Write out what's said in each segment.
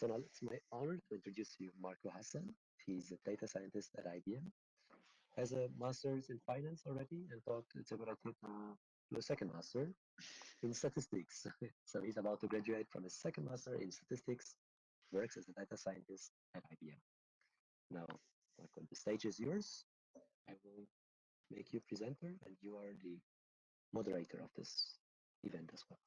So now it's my honor to introduce you Marco Hassan. He's a data scientist at IBM, has a master's in finance already, and thought it's a good idea to do a second master in statistics. So he's about to graduate from his second master in statistics, works as a data scientist at IBM. Now, Marco, the stage is yours. I will make you presenter, and you are the moderator of this event as well.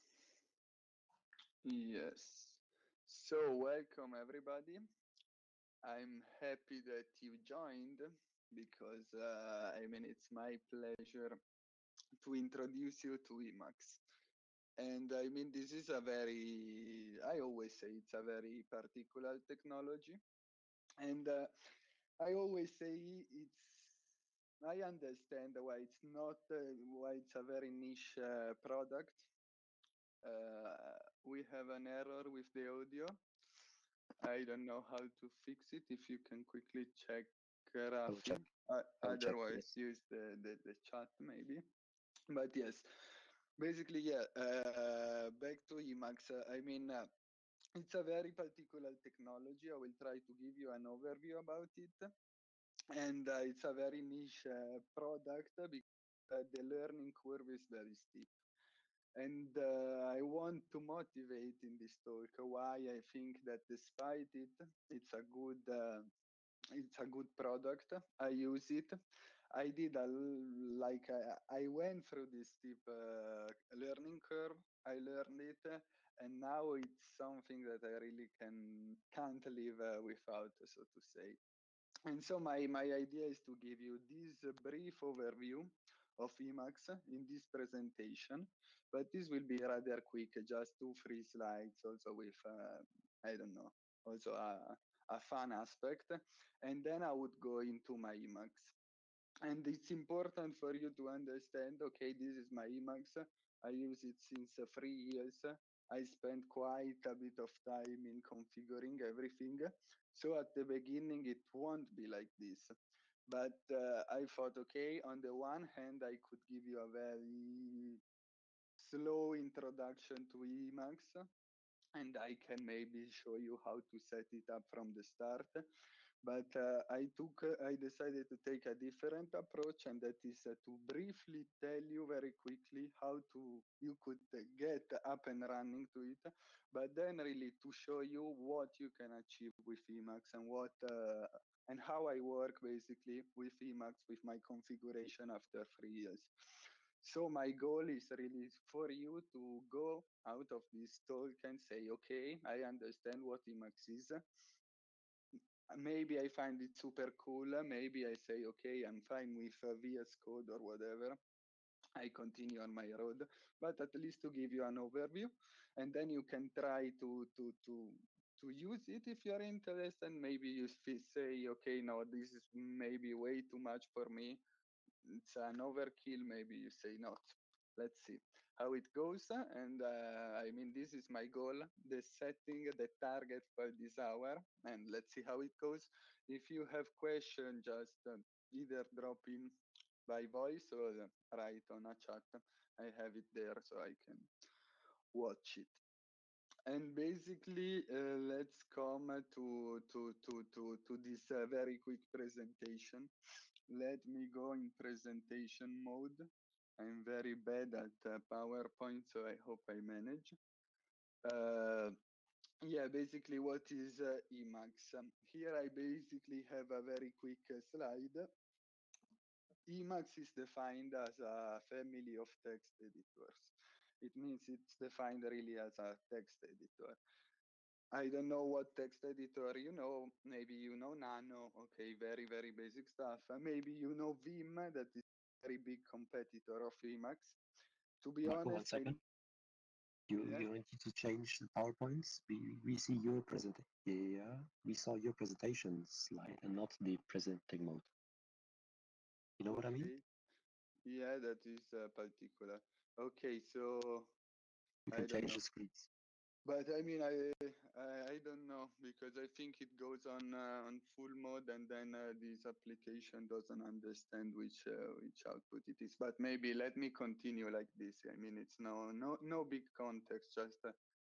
Yes. So welcome everybody. I'm happy that you joined because it's my pleasure to introduce you to Emacs. And this is I always say it's a very particular technology. And I always say I understand why it's not, why it's a very niche product. We have an error with the audio. I don't know how to fix it. If you can quickly check, Rafi. Otherwise, Yes. use the chat maybe. But yes, basically, yeah. Back to Emacs. It's a very particular technology. I will try to give you an overview about it. And it's a very niche product because the learning curve is very steep. And I want to motivate in this talk why I think that despite it, it's a good product. I use it. I did I went through this steep learning curve. I learned it, and now it's something that I really can't live without, so to say. And so my idea is to give you this brief overview of Emacs in this presentation, but this will be rather quick, just 2-3 slides, also with, I don't know, also a fun aspect. And then I would go into my Emacs. And it's important for you to understand, okay, this is my Emacs. I use it since 3 years. I spent quite a bit of time in configuring everything. So at the beginning, it won't be like this. But I thought, okay, on the one hand, I could give you a very slow introduction to Emacs, and I can maybe show you how to set it up from the start. But I decided to take a different approach, and that is to briefly tell you very quickly how you could get up and running to it, but then really to show you what you can achieve with Emacs and how I work basically with Emacs with my configuration after 3 years. So my goal is really for you to go out of this talk and say, okay, I understand what Emacs is. Maybe I find it super cool. Maybe I say, okay, I'm fine with VS Code or whatever. I continue on my road, but at least to give you an overview, and then you can try to use it if you're interested. Maybe you say, okay, no, this is maybe way too much for me. It's an overkill. Maybe you say not. Let's see how it goes. And this is my goal, the setting, the target for this hour. And let's see how it goes. If you have questions, just either drop in by voice or write on a chat. I have it there so I can watch it. And basically, let's come to this very quick presentation. Let me go in presentation mode. I'm very bad at PowerPoint, so I hope I manage. Yeah, basically, what is Emacs? Here I basically have a very quick slide. Emacs is defined as a family of text editors. It means it's defined really as a text editor. I don't know what text editor you know. Maybe you know Nano. Okay, very, very basic stuff. Maybe you know Vim, that is a very big competitor of Emacs. To be Marco, honest, 1 second. You need to change the PowerPoints. We see your presentation. Yeah, we saw your presentation slide and not the presenting mode. You know what I mean? Yeah, that is particular. Okay, so you can change the screens. But I don't know, because I think it goes on full mode, and then this application doesn't understand which output it is. But maybe let me continue like this. It's no big context, just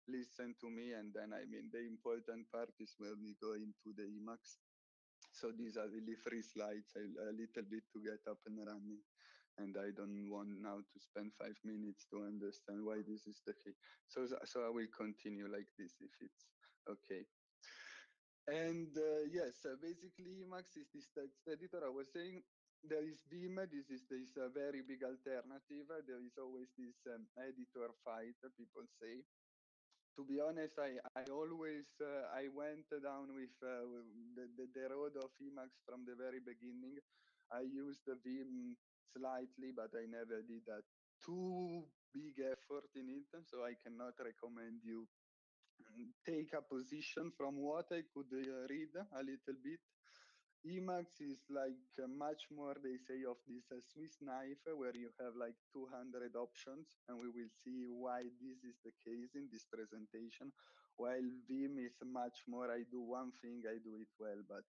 listen to me, and then I mean the important part is when we go into the Emacs. So these are really free slides, a little bit to get up and running. And I don't want now to spend 5 minutes to understand why this is the case. So I will continue like this if it's okay. And yes, basically Emacs is this text editor. I was saying there is Vim. This is this very big alternative. There is always this editor fight, people say. To be honest, I always I went down with the road of Emacs from the very beginning. I used the Vim slightly, but I never did a too big effort in it. So I cannot recommend you take a position from what I could read a little bit. Emacs is like much more, they say, of this Swiss knife where you have like 200 options, and we will see why this is the case in this presentation. While Vim is much more, I do one thing, I do it well, but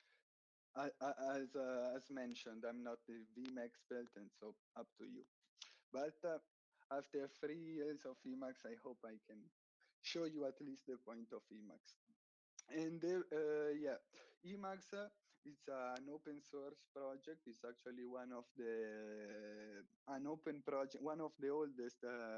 as mentioned, I'm not the Vim expert, and so up to you. But after 3 years of Emacs, I hope I can show you at least the point of Emacs. And yeah, Emacs, it's an open source project. It's actually one of the an open project, one of the oldest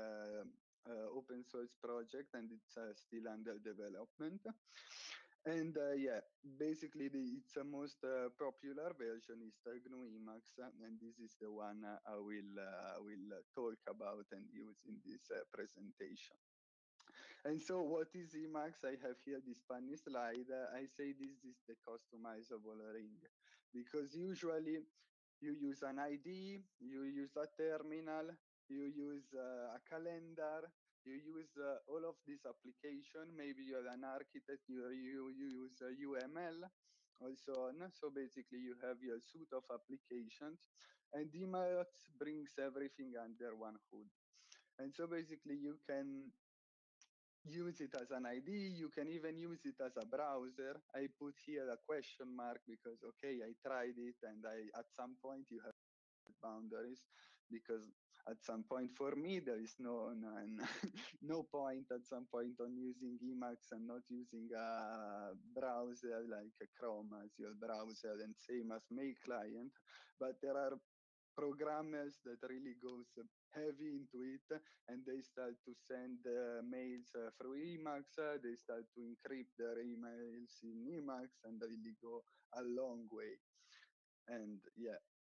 open source project, and it's still under development. And yeah, basically its most popular version is the GNU Emacs, and this is the one I will talk about and use in this presentation. And so what is Emacs? I have here this funny slide. I say this is the customizable ring because usually you use an ID, you use a terminal, you use a calendar, you use all of this application. Maybe you're an architect, you use UML, also on. So basically you have your suite of applications, and Emacs brings everything under one hood. And so basically you can use it as an ID. You can even use it as a browser. I put here a question mark because, okay, I tried it, and at some point you have boundaries, because at some point for me there is no point at some point on using Emacs and not using a browser like a Chrome as your browser and same as Mail client. But there are programmers that really goes heavy into it, and they start to send mails through Emacs. They start to encrypt their emails in Emacs, and they really go a long way. And yeah.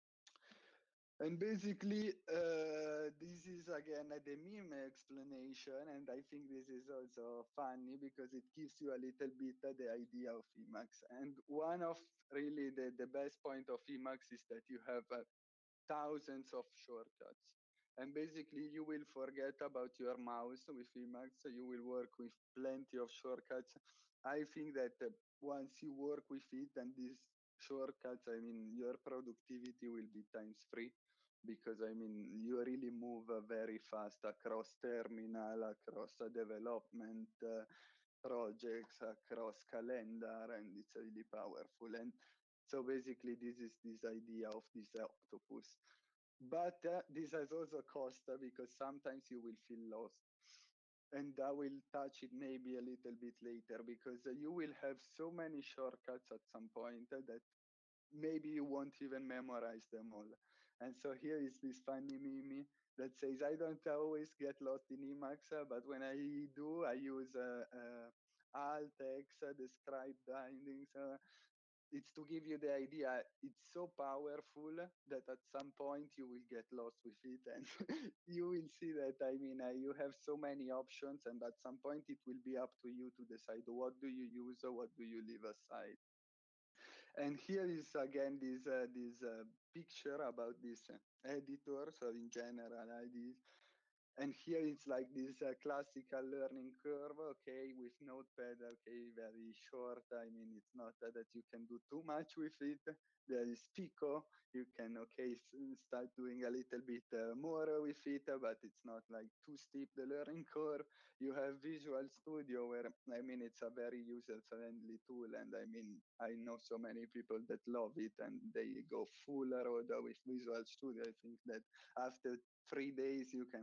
And basically, this is again the meme explanation, and I think this is also funny because it gives you a little bit the idea of Emacs. And one of really the best point of Emacs is that you have thousands of shortcuts. And basically you will forget about your mouse with Emacs. You will work with plenty of shortcuts. I think that once you work with it and these shortcuts, I mean, your productivity will be times 3, because I mean, you really move very fast across terminal, across development projects, across calendar, and it's really powerful. And so basically this is this idea of this octopus. But this has also cost because sometimes you will feel lost. And I will touch it maybe a little bit later, because you will have so many shortcuts at some point that maybe you won't even memorize them all. And so here is this funny meme that says, I don't always get lost in Emacs, but when I do, I use alt X, describe bindings. It's to give you the idea. It's so powerful that at some point you will get lost with it, and you will see that, I mean, you have so many options, and at some point it will be up to you to decide what do you use or what do you leave aside. And here is again this picture about this editor. So in general, this, and here it's like this classical learning curve, okay, with Notepad, okay, very short. I mean, it's not that you can do too much with it. There is Pico. You can, okay, start doing a little bit more with it, but it's not like too steep, the learning curve. You have Visual Studio, where, I mean, it's a very user-friendly tool. And I mean, I know so many people that love it, and they go full road with Visual Studio. I think that after 3 days, you can have your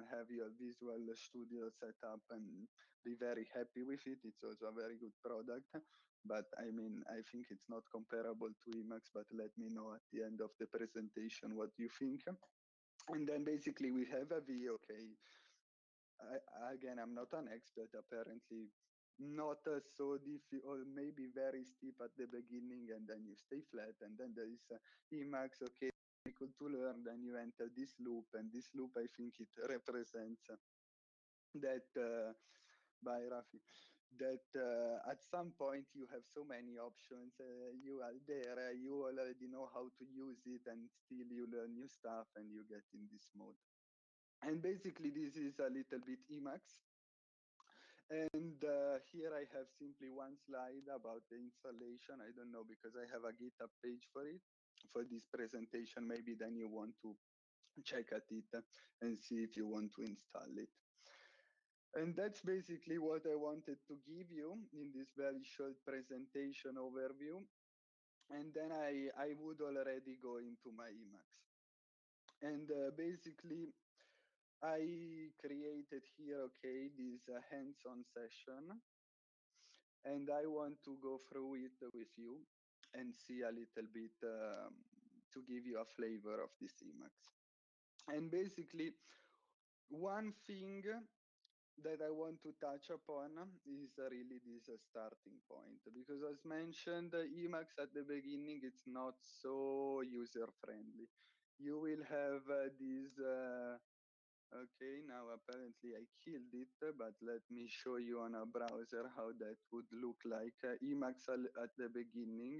Visual Studio setup and be very happy with it. It's also a very good product. But I mean, I think it's not comparable to Emacs, but let me know at the end of the presentation what you think. And then basically we have a view, okay. Again, I'm not an expert, apparently not so difficult, or maybe very steep at the beginning, and then you stay flat, and then there is Emacs, okay, difficult to learn, then you enter this loop, and this loop, I think it represents that, by Rafi, that at some point you have so many options, you are there, you already know how to use it, and still you learn new stuff, and you get in this mode. And basically, this is a little bit Emacs. And here I have simply one slide about the installation. I don't know, because I have a GitHub page for it, for this presentation. Maybe then you want to check at it and see if you want to install it. And that's basically what I wanted to give you in this very short presentation overview. And then I would already go into my Emacs. And basically, I created here, okay, this hands-on session, and I want to go through it with you and see a little bit to give you a flavor of this Emacs. And basically, one thing that I want to touch upon is really this starting point, because as mentioned, Emacs at the beginning, it's not so user-friendly. You will have these okay, now apparently I killed it, but let me show you on a browser how that would look like. Emacs at the beginning.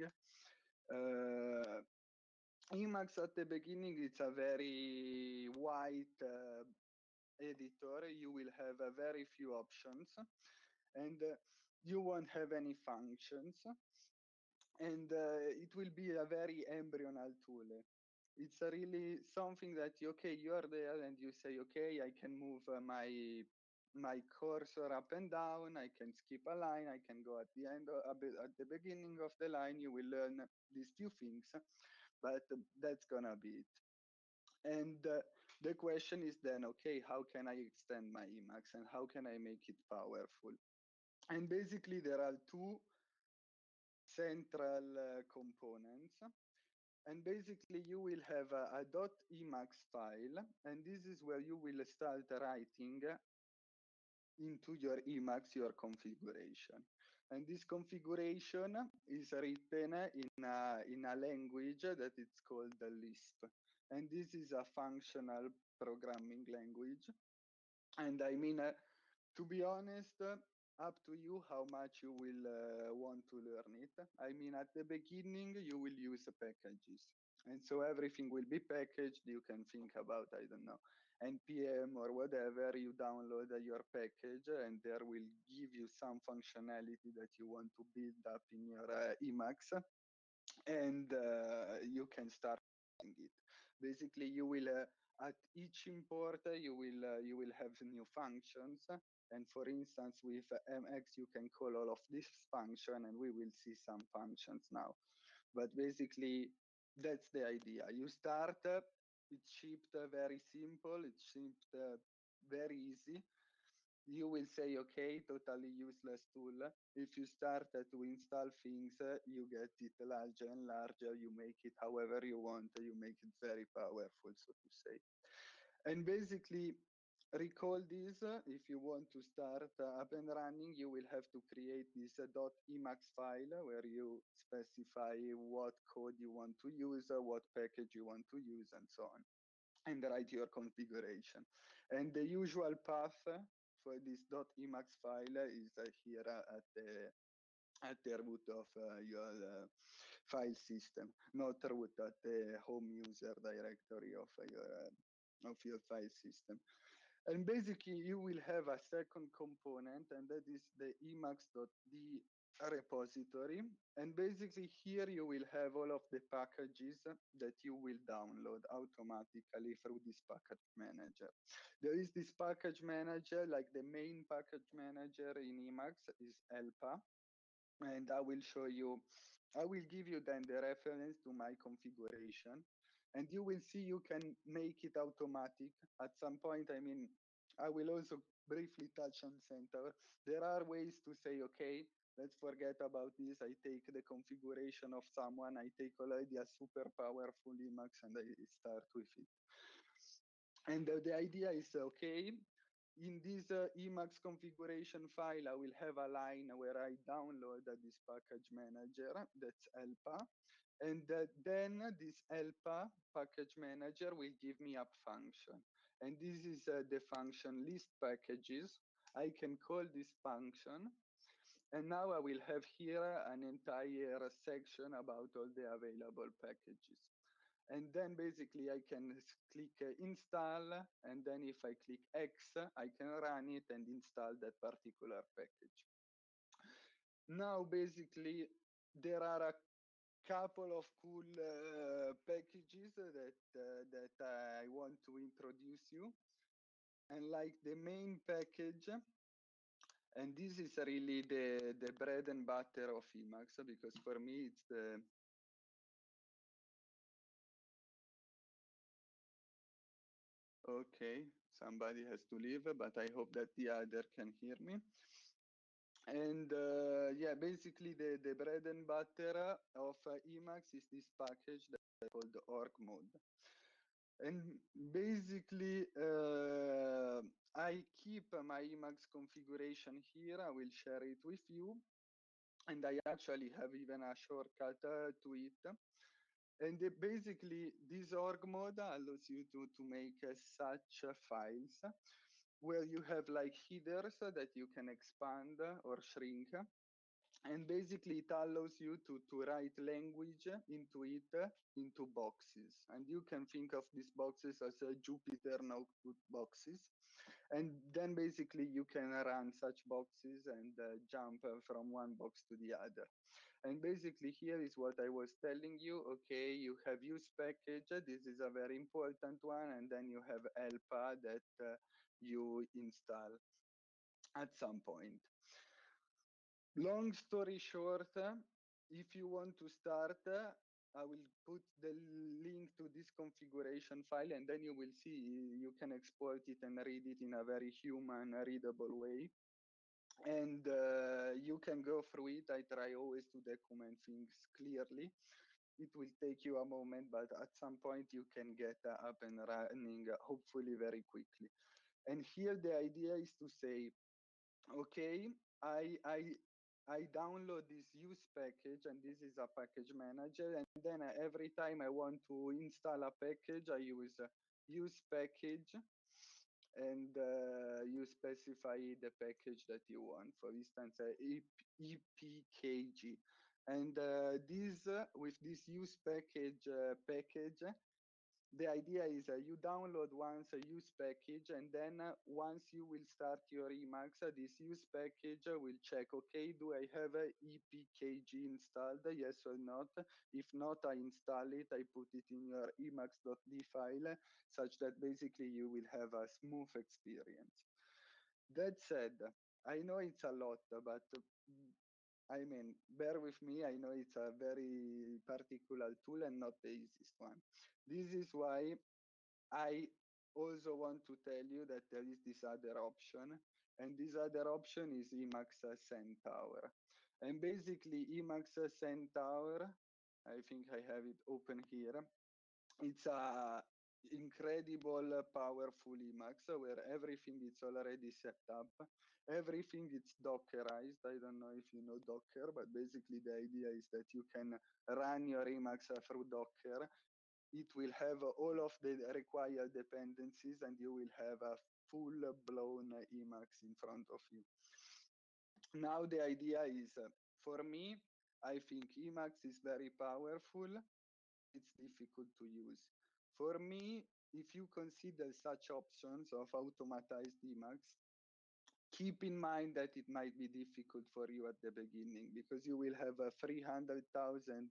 Emacs at the beginning, it's a very white editor. You will have very few options, and you won't have any functions, and it will be a very embryonal tool. It's really something that okay, you are there and you say, okay, I can move my cursor up and down, I can skip a line, I can go at the end, at the beginning of the line. You will learn these few things, but that's gonna be it. And the question is then, okay, how can I extend my Emacs and how can I make it powerful? And basically, there are two central components. And basically, you will have a .emacs file, and this is where you will start writing into your Emacs your configuration. And this configuration is written in a language that it's called the Lisp. And this is a functional programming language. And I mean, to be honest, up to you how much you will want to learn it. I mean, at the beginning, you will use packages. And so everything will be packaged. You can think about, I don't know, NPM or whatever. You download your package, and there will give you some functionality that you want to build up in your Emacs. And you can start using it. Basically, you will at each import you will have new functions. And for instance, with MX, you can call all of this function, and we will see some functions now. But basically, that's the idea. You start, it's shipped very simple, it's shipped very easy. You will say, okay, totally useless tool. If you start to install things, you get it larger and larger. You make it however you want. You make it very powerful, so to say. And basically, recall this, if you want to start up and running, you will have to create this .emacs file where you specify what code you want to use, what package you want to use, and so on, and write your configuration. And the usual path for this .emacs file is here at the root of your file system, not root at the home user directory of your file system. And basically, you will have a second component, and that is the emacs.d repository. And basically, here you will have all of the packages that you will download automatically through this package manager. There is this package manager, like the main package manager in Emacs is Elpa. And I will show you, I will give you then the reference to my configuration, and you will see you can make it automatic at some point. I mean, I will also briefly touch on Centaur. There are ways to say, okay, let's forget about this. I take the configuration of someone, I take already a super powerful Emacs and I start with it. And the idea is, okay, in this Emacs configuration file, I will have a line where I download this package manager, that's ELPA. And then this ELPA package manager will give me a function. And this is the function list packages. I can call this function. And now I will have here an entire section about all the available packages. And then basically I can click install, and then if I click X, I can run it and install that particular package. Now basically there are a couple of cool packages that I want to introduce you. And like the main package, and this is really the bread and butter of Emacs, because for me it's the okay, somebody has to leave, but I hope that the other can hear me. And yeah, basically the bread and butter of Emacs is this package that's called org mode. And basically, I keep my Emacs configuration here. I will share it with you. And I actually have even a shortcut to it. And basically, this org mode allows you to make such files where you have like headers that you can expand or shrink. And basically it allows you to write language into it, into boxes. And you can think of these boxes as Jupyter notebook boxes. And then basically you can run such boxes and jump from one box to the other. And basically here is what I was telling you. Okay, you have use package. This is a very important one. And then you have ELPA that you install at some point. Long story short, if you want to start, I will put the link to this configuration file, and then you will see you can export it and read it in a very human readable way. And you can go through it. I try always to document things clearly. It will take you a moment, but at some point you can get up and running, hopefully very quickly. And here the idea is to say, okay, I download this use package, and this is a package manager. And then every time I want to install a package, I use use package, and you specify the package that you want. For instance, EPKG. And this with this use package the idea is you download once a use package, and then once you will start your Emacs, this use package will check, okay, do I have a EPKG installed, yes or not? If not, I install it, I put it in your emacs.d file, such that basically you will have a smooth experience. That said, I know it's a lot, but I mean, bear with me. I know it's a very particular tool and not the easiest one. This is why I also want to tell you that there is this other option, and this other option is Emacs Centaur. And basically, Emacs Centaur, I think I have it open here. It's a incredible, powerful Emacs where everything is already set up. Everything is Dockerized. I don't know if you know Docker, but basically the idea is that you can run your Emacs through Docker. It will have all of the required dependencies, and you will have a full-blown Emacs in front of you. Now the idea is, for me, I think Emacs is very powerful. It's difficult to use. For me, if you consider such options of automatized Emacs, keep in mind that it might be difficult for you at the beginning, because you will have 300,000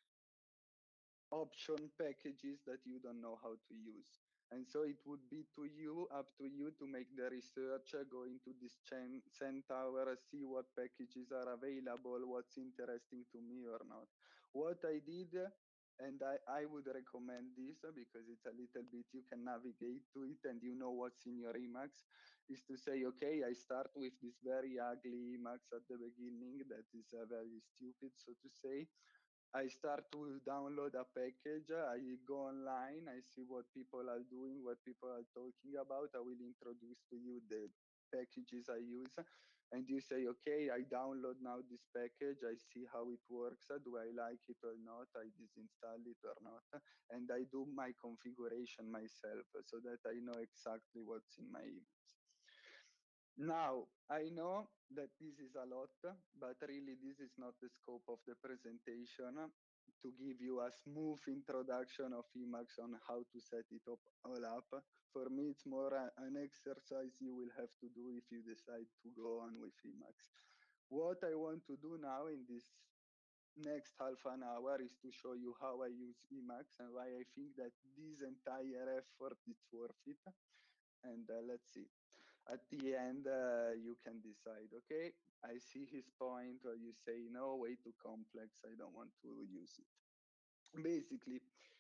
option packages that you don't know how to use. And so it would be up to you to make the research, go into this Centaur, see what packages are available, what's interesting to me or not. What I did And I would recommend this because it's a little bit, you can navigate to it and you know what's in your Emacs, is to say, okay, I start with this very ugly Emacs at the beginning that is very stupid, so to say. I start to download a package. I go online. I see what people are doing, what people are talking about. I will introduce to you the packages I use. And you say, okay, I download now this package. I see how it works. Do I like it or not? I disinstall it or not? And I do my configuration myself so that I know exactly what's in my emails. Now, I know that this is a lot, but really this is not the scope of the presentation to give you a smooth introduction of Emacs on how to set it up all up. For me, it's more an exercise you will have to do if you decide to go on with Emacs. What I want to do now in this next half an hour is to show you how I use Emacs and why I think that this entire effort is worth it. And let's see. At the end, you can decide, okay, I see his point, or you say, no, way too complex, I don't want to use it. Basically,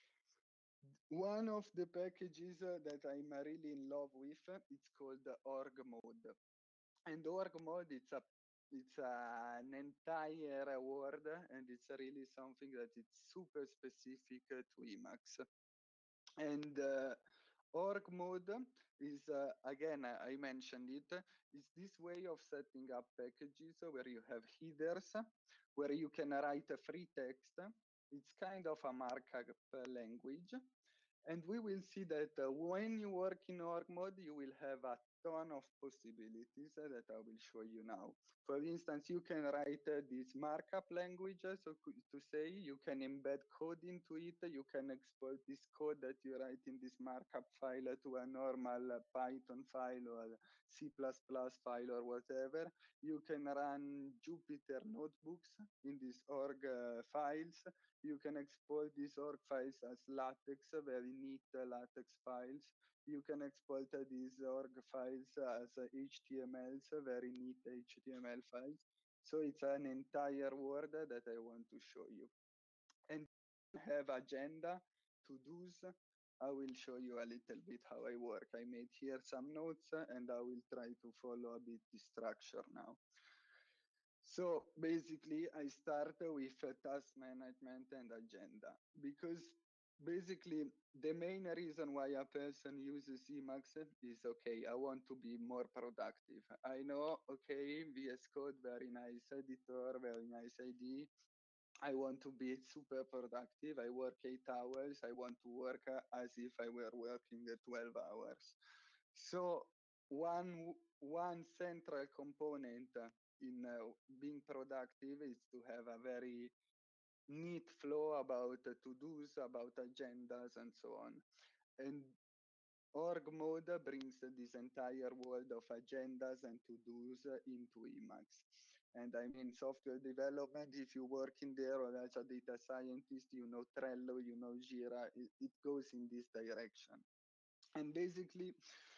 one of the packages that I'm really in love with, it's called the org mode. And org mode, it's an entire word, and it's really something that it's super specific to Emacs. And org mode is, again, I mentioned it, is this way of setting up packages where you have headers, where you can write a free text. It's kind of a markup language. And we will see that when you work in org mode, you will have a ton of possibilities that I will show you now. For instance, you can write these markup languages, so to say, you can embed code into it, you can export this code that you write in this markup file to a normal Python file or C++ file or whatever. You can run Jupyter notebooks in these org files. You can export these org files as LaTeX, very neat LaTeX files. You can export these org files as HTMLs, very neat HTML files. So it's an entire word that I want to show you. And have agenda, to-dos. I will show you a little bit how I work. I made here some notes and I will try to follow a bit the structure now. So basically, I start with task management and agenda because basically the main reason why a person uses Emacs is, okay, I want to be more productive. I know, okay, VS Code, very nice editor, very nice ID. I want to be super productive. I work 8 hours. I want to work as if I were working 12 hours. So one central component in being productive is to have a very neat flow about to-dos, about agendas, and so on. And org mode brings this entire world of agendas and to-dos into Emacs. And I mean, software development, if you work in there or as a data scientist, you know Trello, you know Jira, it goes in this direction. And basically,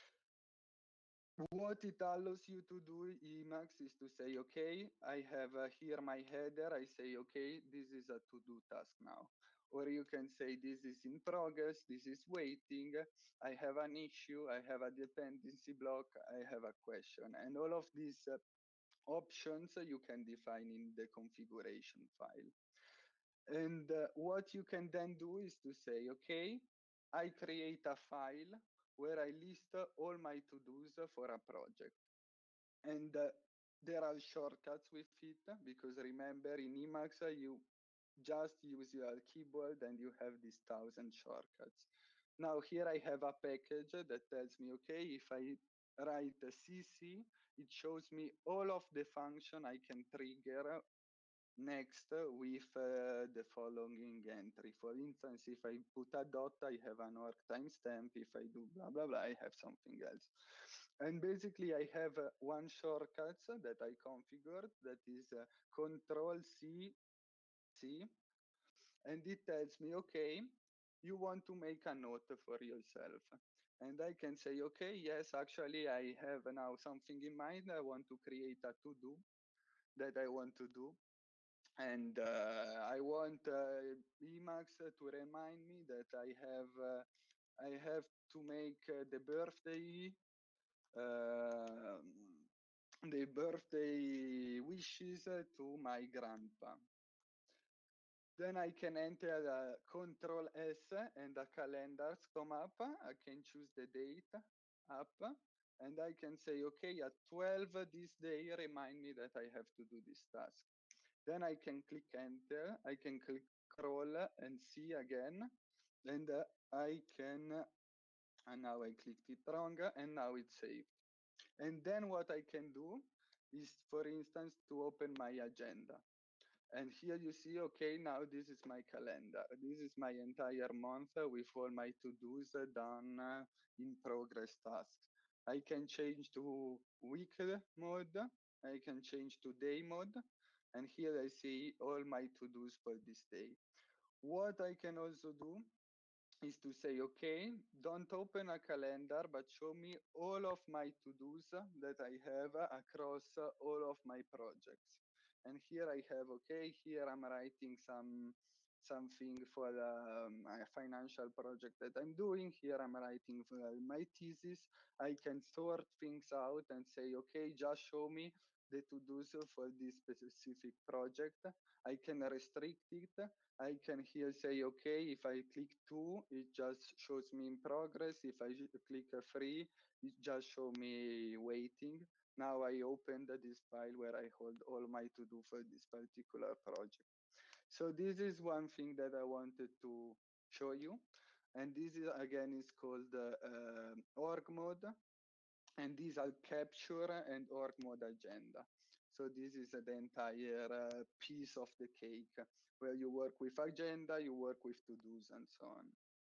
what it allows you to do, Emacs, is to say, okay, I have here my header. I say, okay, this is a to-do task now. Or you can say, this is in progress, this is waiting, I have an issue, I have a dependency block, I have a question. And all of these options you can define in the configuration file. And what you can then do is to say, okay, I create a file where I list all my to-dos for a project. And there are shortcuts with it because remember in Emacs, you just use your keyboard and you have these 1,000 shortcuts. Now here I have a package that tells me, okay, if I write a CC, it shows me all of the function I can trigger next with the following entry. For instance, if I put a dot, I have an org timestamp. If I do blah, blah, blah, I have something else. And basically, I have one shortcut that I configured that is Control C, C, and it tells me, okay, you want to make a note for yourself. And I can say, okay, yes, actually, I have now something in mind. I want to create a to-do that I want to do. And I want Emacs to remind me that I have to make uh, the birthday wishes to my grandpa. Then I can enter Control S and the calendars come up. I can choose the date up and I can say, okay, at 12 this day, remind me that I have to do this task. Then I can click enter. I can click scroll and see again. And I can, and now I clicked it wrong and now it's saved. And then what I can do is, for instance, to open my agenda. And here you see, okay, now this is my calendar. This is my entire month with all my to-dos done in progress tasks. I can change to week mode. I can change to day mode. And here I see all my to-dos for this day. What I can also do is to say, okay, don't open a calendar, but show me all of my to-dos that I have across all of my projects. And here I have, okay, here I'm writing something for my financial project that I'm doing. Here I'm writing for my thesis. I can sort things out and say, okay, just show me the to-dos for this specific project. I can restrict it. I can here say, okay, if I click 2, it just shows me in progress. If I click 3, it just show me waiting. Now I opened this file where I hold all my to-do for this particular project. So this is one thing that I wanted to show you. And this is, again, is called org mode. And these are capture and org mode agenda. So this is the entire piece of the cake where you work with agenda, you work with to-dos and so on.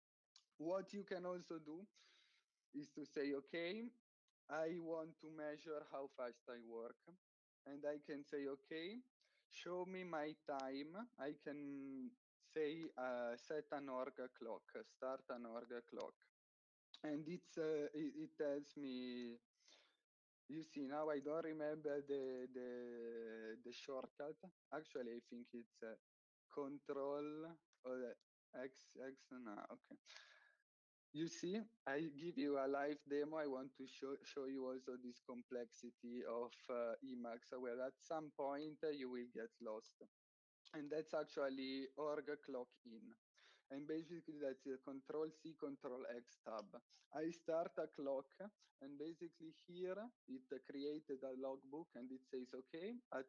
What you can also do is to say, okay, I want to measure how fast I work. And I can say, okay, show me my time. I can say, set an org clock, start an org clock. And it tells me, you see, now I don't remember the shortcut. Actually, I think it's Control or X. No, okay. You see, I give you a live demo. I want to show you also this complexity of Emacs, where at some point you will get lost. And that's actually org clock in. And basically that's a Control C, Control X tab. I start a clock and basically here it created a logbook and it says, okay, at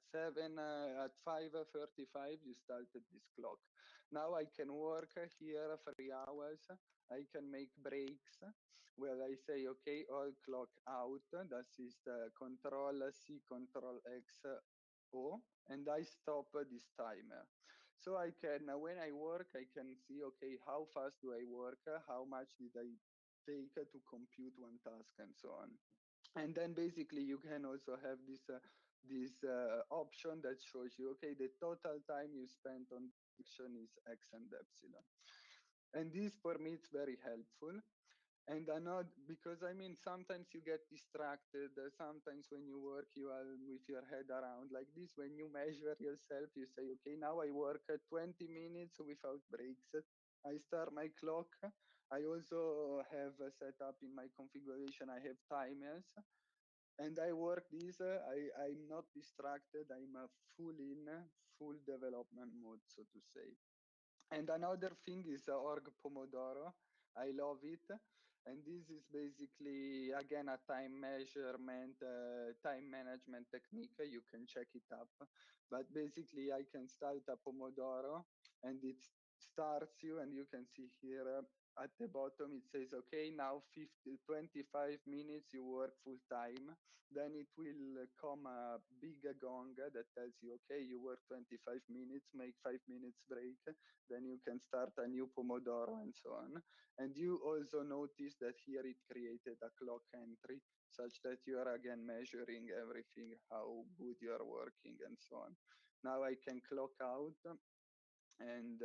5:35 you started this clock. Now I can work here 3 hours. I can make breaks where I say, okay, all clock out. That is the Control C, Control X O, and I stop this timer. So I can, when I work, I can see, okay, how fast do I work? How much did I take to compute one task and so on. And then basically you can also have this option that shows you, okay, the total time you spent on the action is X and epsilon. And this for me, it's very helpful. And I know, because I mean, sometimes you get distracted. Sometimes when you work, you are with your head around like this. When you measure yourself, you say, okay, now I work 20 minutes without breaks. I start my clock. I also have set up in my configuration, I have timers. And I work this, I'm not distracted. I'm full in, full development mode, so to say. And another thing is org Pomodoro. I love it. And this is basically, again, a time measurement, time management technique. You can check it up. But basically, I can start a Pomodoro and it starts you, and you can see here at the bottom, it says, okay, now 25 minutes you work full time. Then it will come a big gong that tells you, okay, you work 25 minutes, make 5 minutes break, then you can start a new Pomodoro and so on. And you also notice that here it created a clock entry such that you are again measuring everything, how good you are working and so on. Now I can clock out and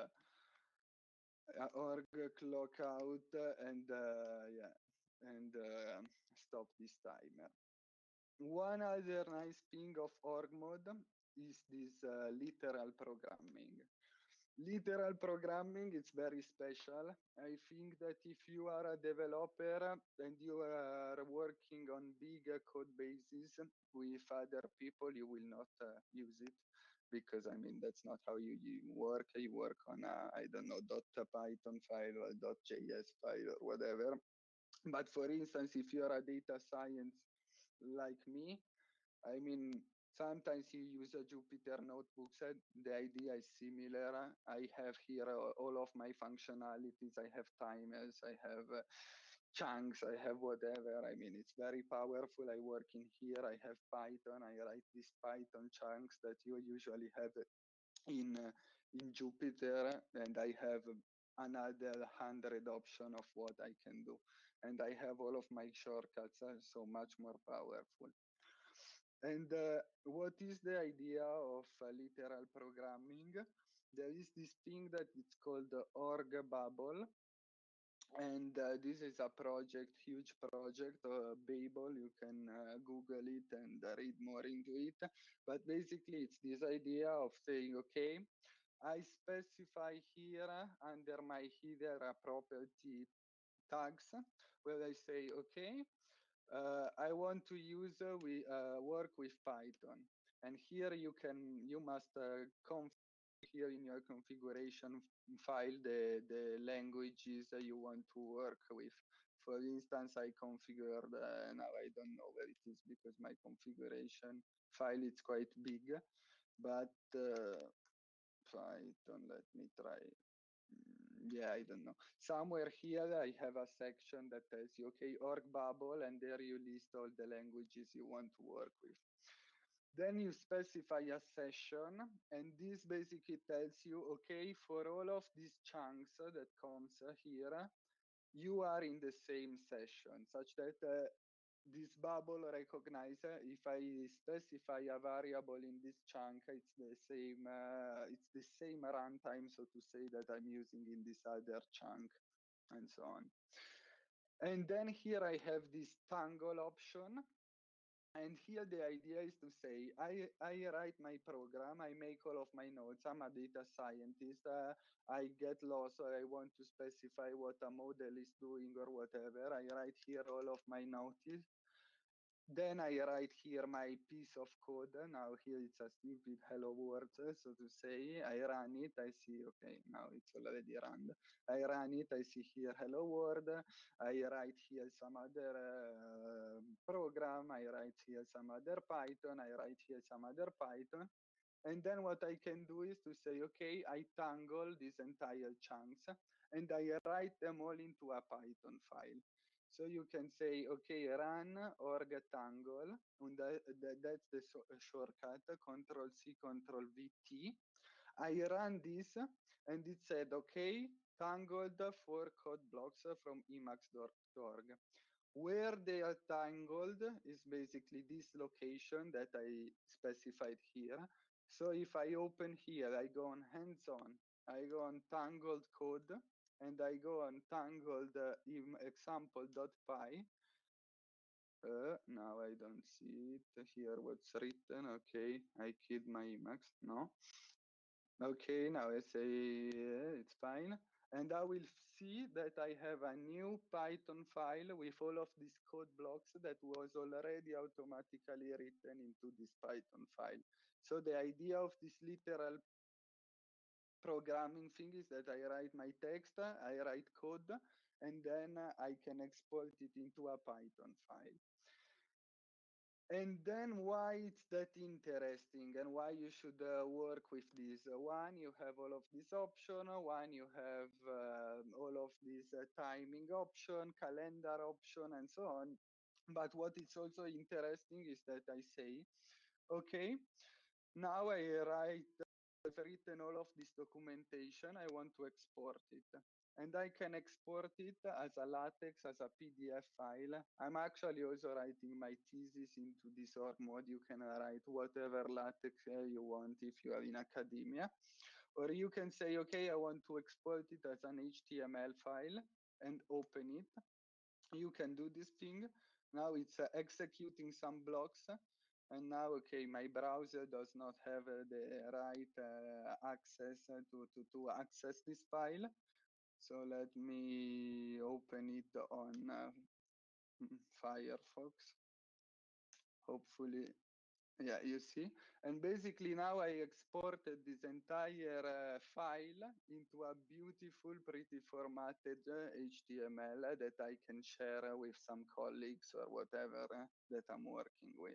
org clock out and yeah, and stop this timer. One other nice thing of org mode is this literal programming. Literal programming is very special. I think that if you are a developer and you are working on big code bases with other people, you will not use it because I mean that's not how you work. You work on a, I don't know, .python file or .js file or whatever. But for instance, if you are a data science like me, I mean, sometimes you use a Jupyter notebooks. The idea is similar. I have here all of my functionalities. I have timers. I have chunks. I have whatever. I mean, it's very powerful. I work in here. I have Python. I write these Python chunks that you usually have in Jupyter, and I have another 100 option of what I can do. And I have all of my shortcuts, so much more powerful. And what is the idea of literal programming? There is this thing that it's called the org bubble, and this is a project, huge project, Babel. You can Google it and read more into it. But basically, it's this idea of saying, okay, I specify here under my header property tags where I say, okay, I want to use work with Python, and here you must here in your configuration file the languages you want to work with. For instance, I configured now I don't know where it is because my configuration file is quite big, but Python. Let me try. Yeah, I don't know. Somewhere here I have a section that tells you, okay, org bubble, and there you list all the languages you want to work with. Then you specify a session, and this basically tells you, okay, for all of these chunks that comes here, you are in the same session, such that this bubble recognize if I specify a variable in this chunk, it's the same runtime, so to say, that I'm using in this other chunk, and so on. And then here I have this tangle option. And here the idea is to say, I write my program, I make all of my nodes, I'm a data scientist, I get lost or I want to specify what a model is doing or whatever. I write here all of my notice. Then I write here my piece of code. Now here it's a stupid hello world, so to say. I run it, I see, okay, now it's already run. I run it, I see here hello world. I write here some other program. I write here some other Python. I write here some other Python. And then what I can do is to say, okay, I tangle these entire chunks and I write them all into a Python file. So you can say, okay, run org tangle, and that's the shortcut, Control C, Control V, T. I run this, and it said, okay, tangled 4 code blocks from emacs.org. Where they are tangled is basically this location that I specified here. So if I open here, I go on hands-on, I go on tangled code, and I go on tangled example.py. Now I don't see it here, what's written. Okay, I killed my Emacs, no. Okay, now I say it's fine. And I will see that I have a new Python file with all of these code blocks that was already automatically written into this Python file. So the idea of this literal programming thing is that I write my text, I write code, and then I can export it into a Python file. And then why it's that interesting and why you should work with this. One, you have all of this option. One, you have all of this timing option, calendar option, and so on. But what is also interesting is that I say, okay, now I've written all of this documentation, I want to export it. And I can export it as a LaTeX, as a PDF file. I'm actually also writing my thesis into this org mode. You can write whatever LaTeX you want if you are in academia. Or you can say, okay, I want to export it as an HTML file and open it. You can do this thing. Now it's executing some blocks. And now, okay, my browser does not have the right access to access this file. So let me open it on Firefox. Hopefully, yeah, you see. And basically now I exported this entire file into a beautiful, pretty formatted HTML that I can share with some colleagues or whatever that I'm working with.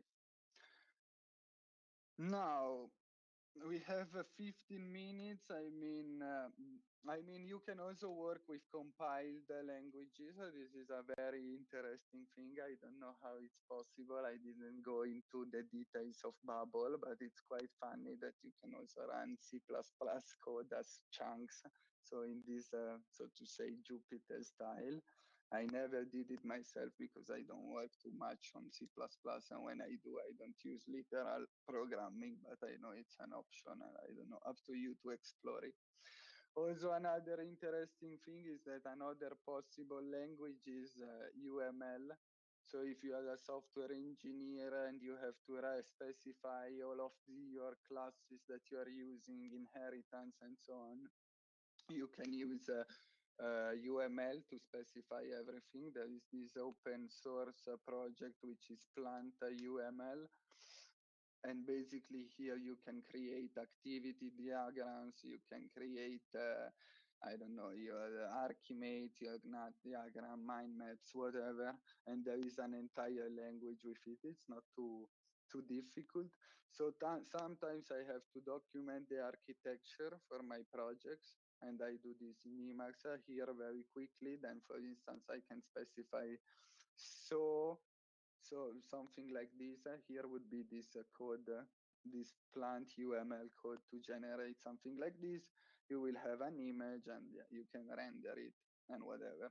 Now, we have 15 minutes. I mean, you can also work with compiled languages. This is a very interesting thing. I don't know how it's possible. I didn't go into the details of Babel, but it's quite funny that you can also run C++ code as chunks. So in this, so to say, Jupyter style. I never did it myself because I don't work too much on C++, and when I do, I don't use literal programming, but I know it's an option, and I don't know, up to you to explore it. Also, another interesting thing is that another possible language is UML. So if you are a software engineer and you have to specify all of your classes that you are using, inheritance and so on, you can use UML to specify everything. There is this open source project which is Plant UML, and basically here you can create activity diagrams, you can create I don't know, your Archimate, your GNAT diagram, mind maps, whatever, and there is an entire language with it. It's not too difficult. So sometimes I have to document the architecture for my projects, and I do this in Emacs here very quickly. Then, for instance, I can specify so something like this. Here would be this code, this plant UML code to generate something like this. You will have an image and you can render it and whatever.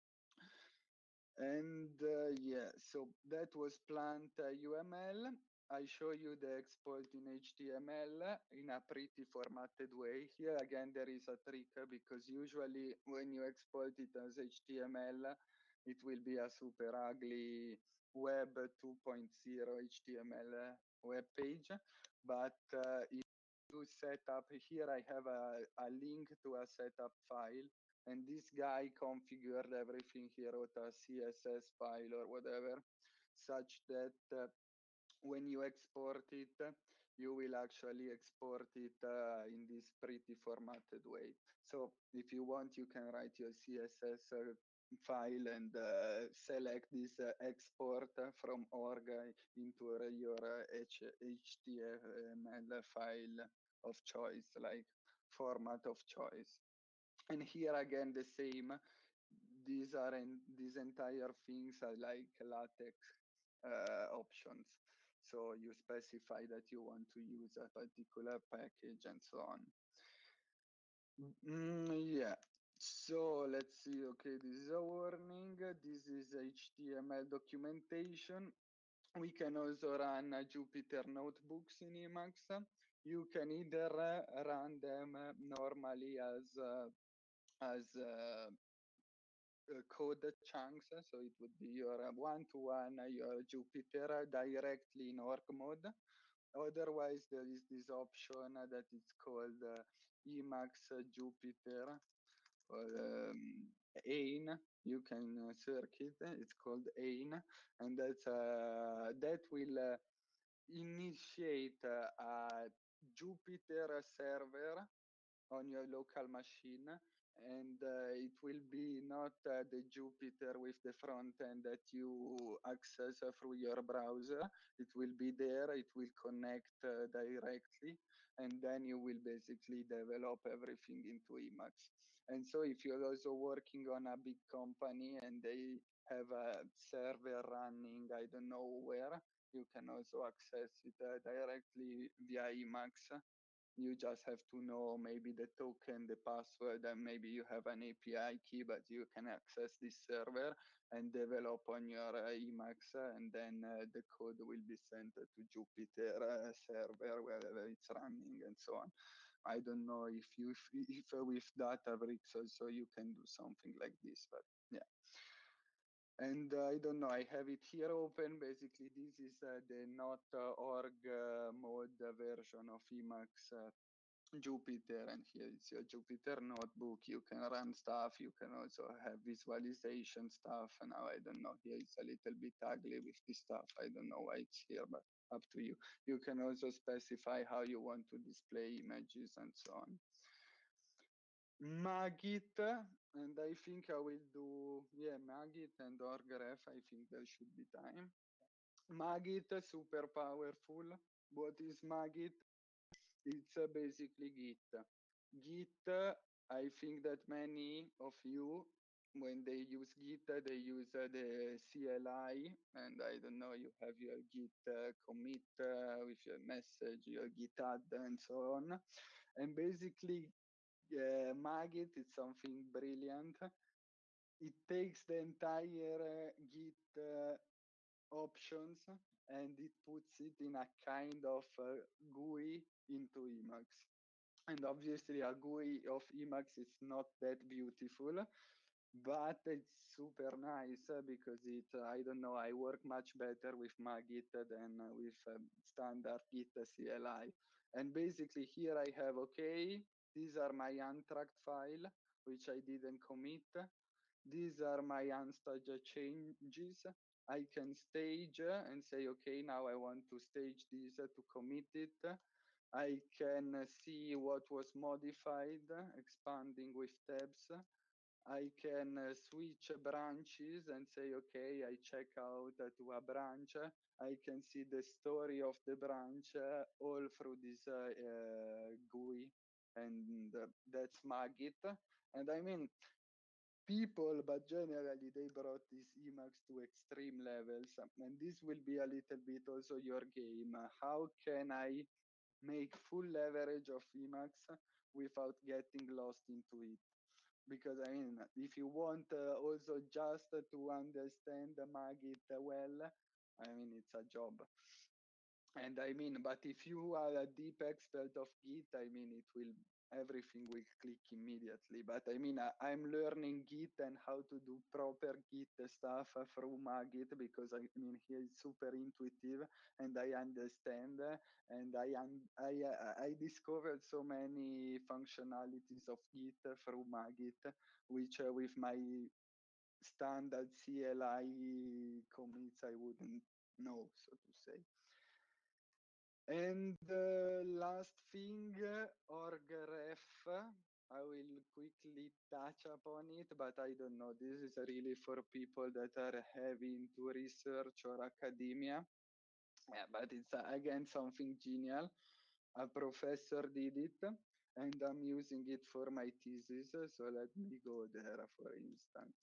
And yeah, so that was plant UML. I show you the export in HTML in a pretty formatted way. Here again, there is a trick because usually when you export it as HTML, it will be a super ugly web 2.0 HTML web page. But if you set up, here I have a link to a setup file, and this guy configured everything here with a CSS file or whatever, such that when you export it, you will actually export it in this pretty formatted way. So if you want, you can write your CSS file and select this export from org into your HTML file of choice, like format of choice. And here again, the same. These entire things are like LaTeX options. So you specify that you want to use a particular package and so on. Yeah. So let's see. Okay, this is a warning. This is HTML documentation. We can also run Jupyter notebooks in Emacs. You can either run them normally as code chunks. So it would be your one-to-one, your Jupyter directly in org mode. Otherwise, there is this option that is called Emacs Jupyter or AIN. You can search it. It's called AIN, and that will initiate a Jupyter server on your local machine, and it will be not the Jupyter with the front end that you access through your browser. It will be there, it will connect directly, and then you will basically develop everything into Emacs. And so if you're also working on a big company and they have a server running, I don't know where, you can also access it directly via Emacs. You just have to know maybe the token, the password, and maybe you have an API key, but you can access this server and develop on your Emacs, and then the code will be sent to Jupyter server wherever it's running and so on. I don't know if if with Databricks also you can do something like this, but yeah. And I don't know, I have it here open. Basically, this is the not.org mode version of Emacs Jupyter, and here it's your Jupyter notebook. You can run stuff. You can also have visualization stuff. And now I don't know, here it's a little bit ugly with this stuff. I don't know why it's here, but up to you. You can also specify how you want to display images and so on. Magit, and I think I will do, yeah, Magit and orgref. I think there should be time. Magit, super powerful. What is Magit? It's basically Git. Git, I think that many of you, when they use Git, they use the CLI, and I don't know, you have your Git commit with your message, your Git add, and so on. And basically, Magit is something brilliant. It takes the entire Git options and it puts it in a kind of GUI into Emacs. And obviously a GUI of Emacs is not that beautiful, but it's super nice because it, I don't know, I work much better with Magit than with standard Git CLI. And basically here I have, okay, these are my untracked file, which I didn't commit. These are my unstaged changes. I can stage and say, okay, now I want to stage this to commit it. I can see what was modified, expanding with tabs. I can switch branches and say, okay, I check out to a branch. I can see the story of the branch all through this GUI, and that's Magit. And I mean, people, but generally they brought this Emacs to extreme levels, and this will be a little bit also your game. How can I make full leverage of Emacs without getting lost into it? Because I mean, if you want also just to understand Magit well, I mean, it's a job. And I mean, but if you are a deep expert of Git, I mean, it will, everything will click immediately. But I mean, I'm learning Git and how to do proper Git stuff through Magit because I mean, here it's super intuitive and I understand and I discovered so many functionalities of Git through Magit, which with my standard CLI commits I wouldn't know, so to say. And last thing, orgref. I will quickly touch upon it, but I don't know. This is really for people that are heavy into research or academia. Yeah, but it's again something genial. A professor did it, and I'm using it for my thesis. So let me go there, for instance.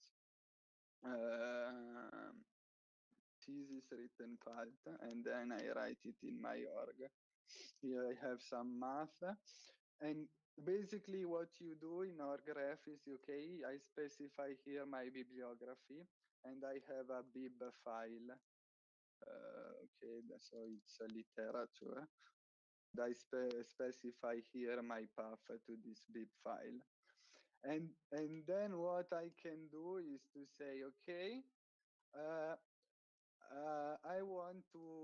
Thesis written part, and then I write it in my org. Here I have some math, and basically what you do in orgref is, okay, I specify here my bibliography, and I have a bib file. Okay, so it's a literature. And I specify here my path to this bib file. And then what I can do is to say, okay, I want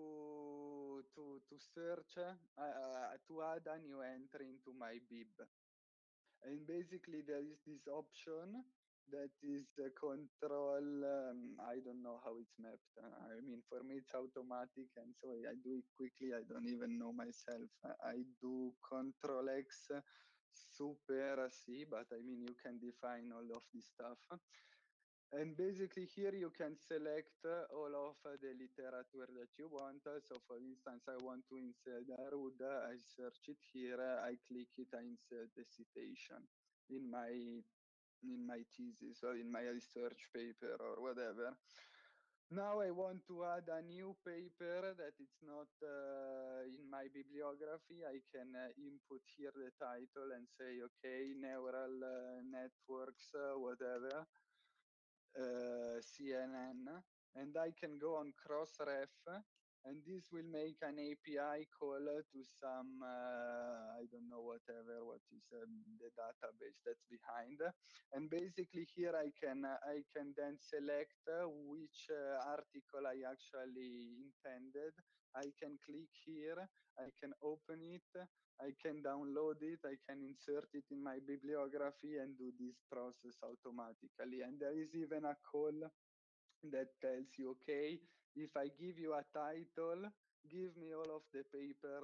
to search to add a new entry into my bib, and basically there is this option that is control. I don't know how it's mapped. I mean, for me it's automatic, and so I do it quickly. I don't even know myself. I do Control X Super C, but I mean you can define all of this stuff. And basically here you can select all of the literature that you want. So for instance, I want to insert Arud, I search it here, I click it, I insert the citation in my thesis or in my research paper or whatever. Now I want to add a new paper that it's not in my bibliography. I can input here the title and say, okay, neural networks, whatever. CNN, and I can go on Crossref and this will make an API call to some I don't know what is the database that's behind, and basically here I can then select which article I actually intended. I can click here, I can open it, I can download it, I can insert it in my bibliography and do this process automatically. And there is even a call that tells you, okay, if I give you a title, give me all of the paper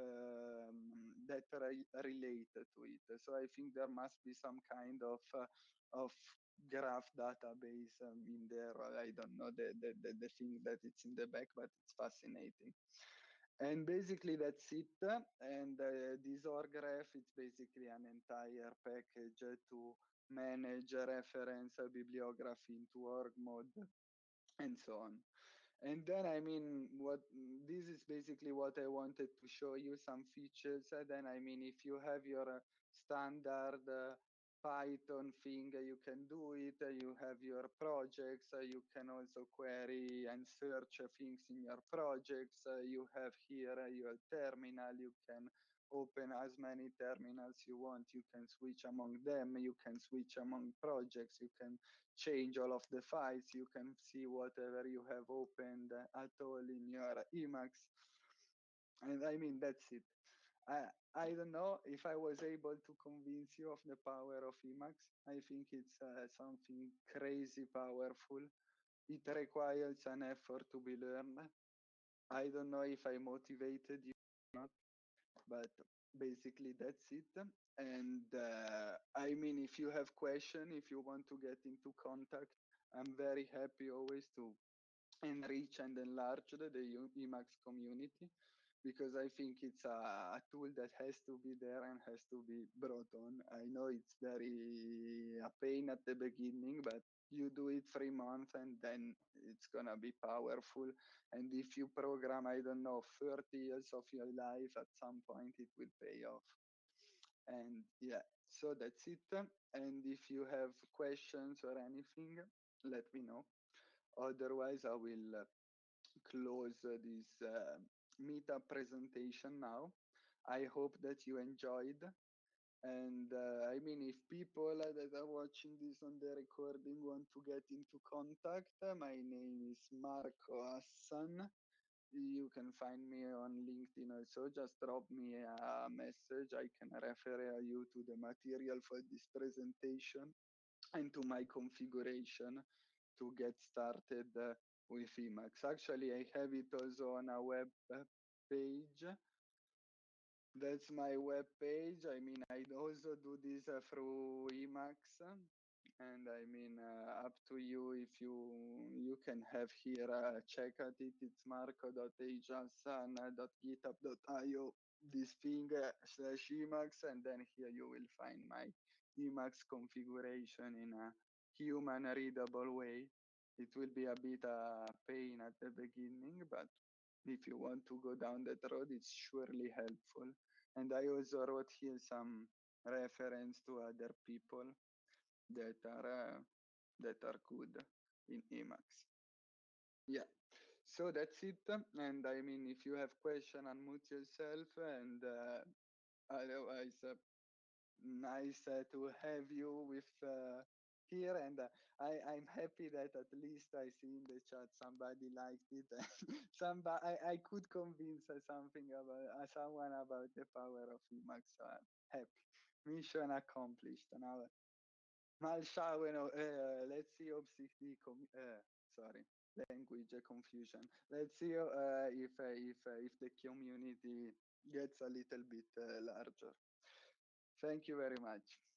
that relate to it. So I think there must be some kind of graph database in there. I don't know the thing that it's in the back, but it's fascinating. And basically that's it. And this ORGraph, it's basically an entire package to manage reference bibliography into org mode and so on. And then, I mean, this is basically what I wanted to show you, some features. Then, I mean, if you have your standard Python thing, you can do it. You have your projects. You can also query and search things in your projects. You have here your terminal. You can open as many terminals you want. You can switch among them. You can switch among projects. You can change all of the files. You can see whatever you have opened at all in your Emacs. And I mean, that's it. I don't know if I was able to convince you of the power of Emacs. I think it's something crazy powerful. It requires an effort to be learned. I don't know if I motivated you or not, but basically that's it. And I mean, if you have question, if you want to get into contact, I'm very happy always to enrich and enlarge the Emacs community, because I think it's a tool that has to be there and has to be brought on. I know it's very a pain at the beginning, but you do it 3 months and then it's gonna be powerful. And if you program, I don't know, 30 years of your life, at some point it will pay off. And yeah, so that's it. And if you have questions or anything, let me know. Otherwise, I will close this meetup presentation now. I hope that you enjoyed. And I mean, if people that are watching this on the recording want to get into contact, my name is Marco Hassan. You can find me on LinkedIn also. Just drop me a message. I can refer you to the material for this presentation and to my configuration to get started with Emacs. Actually, I have it also on a web page. That's my web page. I mean, I also do this through Emacs. And I mean, up to you if you can have here, check at it. It's marco.hsan.github.io, this thing /Emacs, and then here you will find my Emacs configuration in a human readable way. It will be a bit pain at the beginning, but if you want to go down that road, it's surely helpful. And I also wrote here some reference to other people that are good in Emacs. Yeah. So that's it. And I mean, if you have question, unmute yourself. And otherwise, nice to have you with here. And I'm happy that at least I see in the chat somebody liked it. Somebody, I could convince something about someone about the power of Emacs. So I'm happy. Mission accomplished. Now, mal schauen. Let's see. Sorry, language confusion. Let's see if the community gets a little bit larger. Thank you very much.